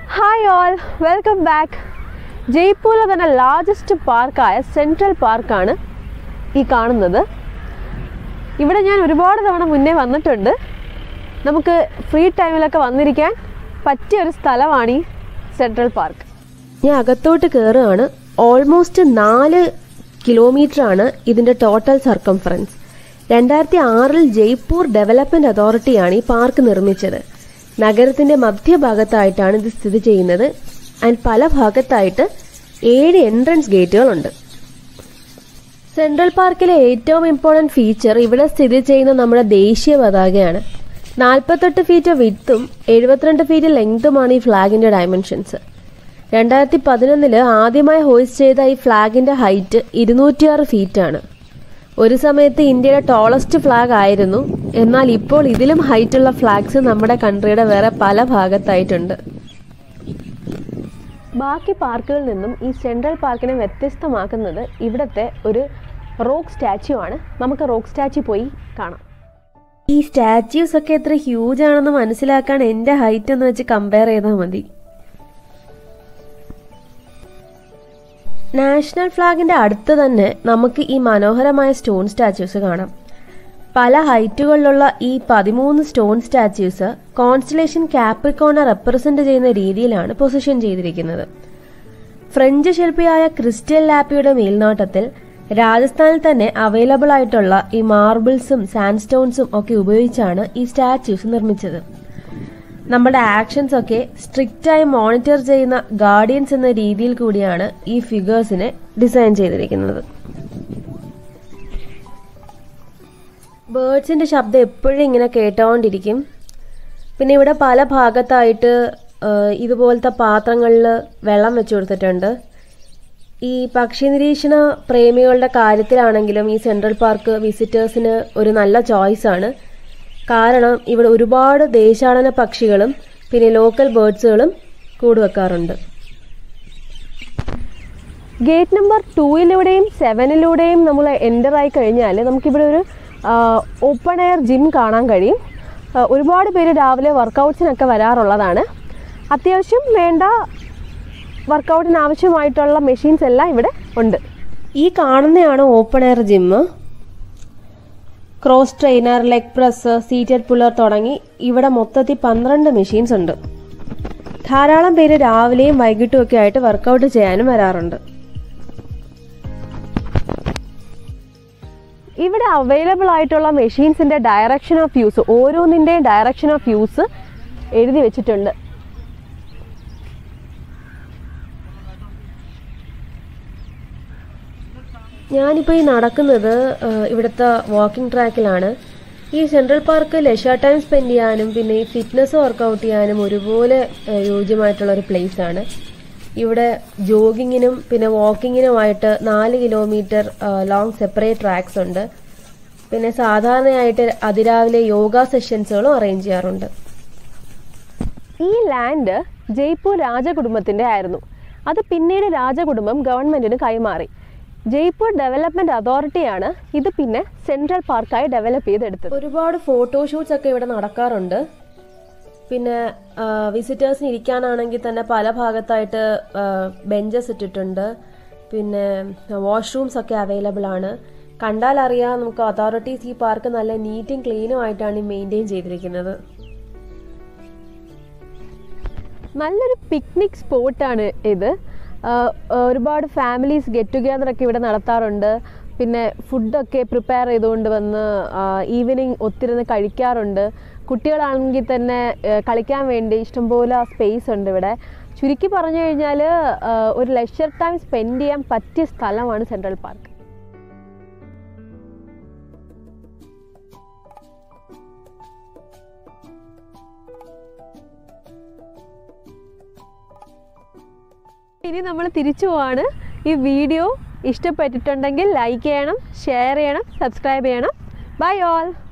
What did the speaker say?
Hi all, welcome back. ജയ്പൂരിലെ തന്നെ largest പാർക്കായ central പാർക്കാണ് ഈ കാണുന്നത്. ഇവിടെ ഞാൻ ഒരുപാട് തവണ മുന്നേ വന്നിട്ടുണ്ട്. നമുക്ക് ഫ്രീ ടൈമിലൊക്കെ വന്നിരിക്കാൻ പറ്റിയ ഒരു സ്ഥലമാണ് ഈ സെൻട്രൽ പാർക്ക്. ഞാൻ അകത്തോട്ട് കയറുകയാണ്. ഓൾമോസ്റ്റ് 4 കിലോമീറ്ററാണ് ഇതിൻ്റെ ടോട്ടൽ സർക്കംഫറൻസ്. 2006 ജയ്പൂർ ഡെവലപ്മെൻറ്റ് അതോറിറ്റിയാണ് ഈ പാർക്ക് നിർമ്മിച്ചത്. നഗരത്തിന്റെ മധ്യഭാഗത്തായിട്ടാണ് ഇത് സ്ഥിതി ചെയ്യുന്നത്. ആൻഡ് പല ഭാഗത്തായിട്ട് 7 എൻട്രൻസ് ഗേറ്റുകളുണ്ട്. സെൻട്രൽ പാർക്കിലെ ഏറ്റവും ഇമ്പോർട്ടൻറ്റ് ഫീച്ചർ ഇവിടെ സ്ഥിതി ചെയ്യുന്ന നമ്മുടെ ദേശീയ പതാകയാണ്. 48 ഫീറ്റ് വിഡ്ത്തും 72 ഫീറ്റ് ലെങ്തുമാണ് ഈ ഫ്ലാഗിന്റെ ഡയമെൻഷൻസ്. 2011 ആദ്യമായി ഹോയിസ്റ്റ് ചെയ്ത ഈ ഫ്ലാഗിന്റെ ഹൈറ്റ് 206 ഫീറ്റാണ്. ഒരു സമയത്ത് ഇന്ത്യയുടെ ടോളസ്റ്റ് ഫ്ലാഗ് ആയിരുന്നു. എന്നാൽ ഇപ്പോൾ ഇതിലും ഹൈറ്റുള്ള ഫ്ലാഗ്സ് നമ്മുടെ കൺട്രിയുടെ വേറെ പല ഭാഗത്തായിട്ടുണ്ട്. ബാക്കി പാർക്കുകളിൽ നിന്നും ഈ സെൻട്രൽ പാർക്കിനെ വ്യത്യസ്തമാക്കുന്നത് ഇവിടുത്തെ ഒരു റോക്ക് സ്റ്റാച്യു ആണ്. നമുക്ക് റോക്ക് സ്റ്റാച്യു പോയി കാണാം. ഈ സ്റ്റാച്യൂസ് ഒക്കെ എത്ര ഹ്യൂജ് ആണെന്ന് മനസ്സിലാക്കാൻ എൻ്റെ ഹൈറ്റ് എന്ന് വെച്ച് കമ്പയർ ചെയ്താൽ മതി. നാഷണൽ ഫ്ലാഗിന്റെ അടുത്ത് തന്നെ നമുക്ക് ഈ മനോഹരമായ സ്റ്റോൺ സ്റ്റാച്യൂസ് കാണാം. പല ഹൈറ്റുകളിലുള്ള ഈ 13 സ്റ്റോൺ സ്റ്റാച്യൂസ് കോൺസ്റ്റലേഷൻ കാപ്രിക്കോണെ റെപ്രസെന്റ് ചെയ്യുന്ന രീതിയിലാണ് പൊസിഷൻ ചെയ്തിരിക്കുന്നത്. ഫ്രഞ്ച് ശില്പിയായ ക്രിസ്റ്റ്യൻ ലാപ്പിയുടെ മേൽനോട്ടത്തിൽ രാജസ്ഥാനിൽ തന്നെ അവൈലബിൾ ആയിട്ടുള്ള ഈ മാർബിൾസും സാൻഡ്സ്റ്റോൺസും ഒക്കെ ഉപയോഗിച്ചാണ് ഈ സ്റ്റാച്യൂസ് നിർമ്മിച്ചത്. നമ്മുടെ ആക്ഷൻസ് ഒക്കെ സ്ട്രിക്റ്റായി മോണിറ്റർ ചെയ്യുന്ന ഗാർഡിയൻസ് എന്ന രീതിയിൽ കൂടിയാണ് ഈ ഫിഗേഴ്സിനെ ഡിസൈൻ ചെയ്തിരിക്കുന്നത്. ബേർഡ്സിന്റെ ശബ്ദം എപ്പോഴും ഇങ്ങനെ കേട്ടോണ്ടിരിക്കും. പിന്നെ ഇവിടെ പല ഭാഗത്തായിട്ട് ഇതുപോലത്തെ പാത്രങ്ങളിൽ വെള്ളം വെച്ചു കൊടുത്തിട്ടുണ്ട്. ഈ പക്ഷി നിരീക്ഷണ പ്രേമികളുടെ കാര്യത്തിലാണെങ്കിലും ഈ സെൻട്രൽ പാർക്ക് വിസിറ്റേഴ്സിന് ഒരു നല്ല ചോയ്സ് ആണ്. കാരണം ഇവിടെ ഒരുപാട് ദേശാടന പക്ഷികളും പിന്നെ ലോക്കൽ ബേർഡ്സുകളും കൂടുവെക്കാറുണ്ട്. ഗേറ്റ് നമ്പർ 2 7 നമ്മൾ എൻ്റർ ആയി കഴിഞ്ഞാൽ നമുക്കിവിടെ ഒരു ഓപ്പൺ എയർ ജിം കാണാൻ കഴിയും. ഒരുപാട് പേര് രാവിലെ വർക്കൗട്ട്സിനൊക്കെ വരാറുള്ളതാണ്. അത്യാവശ്യം വേണ്ട വർക്കൗട്ടിന് ആവശ്യമായിട്ടുള്ള മെഷീൻസ് എല്ലാം ഇവിടെ ഉണ്ട്. ഈ കാണുന്നതാണ് open air gym. Cross trainer, leg press, seated puller തുടങ്ങി ഇവിടെ മൊത്തത്തിൽ 12 മെഷീൻസ് ഉണ്ട്. ധാരാളം പേര് രാവിലെയും വൈകിട്ടും ഒക്കെ ആയിട്ട് വർക്കൗട്ട് ചെയ്യാനും വരാറുണ്ട്. ഇവിടെ അവൈലബിൾ ആയിട്ടുള്ള മെഷീൻസിന്റെ ഡയറക്ഷൻ ഓഫ് യൂസ്, ഓരോന്നിൻ്റെയും ഡയറക്ഷൻ ഓഫ് യൂസ് എഴുതി വെച്ചിട്ടുണ്ട്. ഞാനിപ്പോൾ ഈ നടക്കുന്നത് ഇവിടുത്തെ വാക്കിംഗ് ട്രാക്കിലാണ്. ഈ central park leisure time spend ചെയ്യാനും പിന്നെ ഈ ഫിറ്റ്നസ് വർക്കൗട്ട് ചെയ്യാനും ഒരുപോലെ യോജ്യമായിട്ടുള്ളൊരു പ്ലേസാണ്. ഇവിടെ ജോഗിങ്ങിനും പിന്നെ വാക്കിങ്ങിനുമായിട്ട് 4 കിലോമീറ്റർ ലോങ് സെപ്പറേറ്റ് ട്രാക്സ് ഉണ്ട്. പിന്നെ സാധാരണയായിട്ട് അതിരാവിലെ യോഗ സെഷൻസുകളും അറേഞ്ച് ചെയ്യാറുണ്ട്. ഈ ലാൻഡ് ജയ്പൂർ രാജകുടുംബത്തിൻ്റെ ആയിരുന്നു. അത് പിന്നീട് രാജകുടുംബം ഗവൺമെൻറ്റിന് കൈമാറി. ജയ്പൂർ ഡെവലപ്മെൻറ്റ് അതോറിറ്റിയാണ് ഇത് പിന്നെ സെൻട്രൽ പാർക്കായി ഡെവലപ്പ് ചെയ്തെടുത്തത്. ഒരുപാട് ഫോട്ടോഷൂട്ട്സ് ഒക്കെ ഇവിടെ നടക്കാറുണ്ട്. പിന്നെ വിസിറ്റേഴ്സിന് ഇരിക്കാനാണെങ്കിൽ തന്നെ പല ഭാഗത്തായിട്ട് ബെഞ്ചസ് ഇട്ടിട്ടുണ്ട്. പിന്നെ വാഷ്റൂംസ് ഒക്കെ അവൈലബിൾ ആണ്. കണ്ടാൽ അറിയാം നമുക്ക് അതോറിറ്റീസ് ഈ പാർക്ക് നല്ല നീറ്റും ക്ലീനും ആയിട്ടാണ് മെയിൻറ്റെയിൻ ചെയ്തിരിക്കുന്നത്. നല്ലൊരു പിക്നിക് സ്പോട്ടാണ് ഇത്. ഒരുപാട് ഫാമിലീസ് ഗെറ്റ് ടുഗെദറൊക്കെ ഇവിടെ നടത്താറുണ്ട്. പിന്നെ ഫുഡൊക്കെ പ്രിപ്പയർ ചെയ്തുകൊണ്ട് വന്ന് ഈവനിങ് ഒത്തിരുന്ന് കഴിക്കാറുണ്ട്. കുട്ടികളാണെങ്കിൽ തന്നെ കളിക്കാൻ വേണ്ടി ഇഷ്ടംപോലെ സ്പേസ് ഉണ്ട് ഇവിടെ. ചുരുക്കി പറഞ്ഞു കഴിഞ്ഞാൽ ഒരു ലെഷർ ടൈം സ്പെൻഡ് ചെയ്യാൻ പറ്റിയ സ്ഥലമാണ് സെൻട്രൽ പാർക്ക്. ഇനി നമ്മൾ തിരിച്ചു പോവാണ്. ഈ വീഡിയോ ഇഷ്ടപ്പെട്ടിട്ടുണ്ടെങ്കിൽ ലൈക്ക് ചെയ്യണം, ഷെയർ ചെയ്യണം, സബ്സ്ക്രൈബ് ചെയ്യണം. Bye all.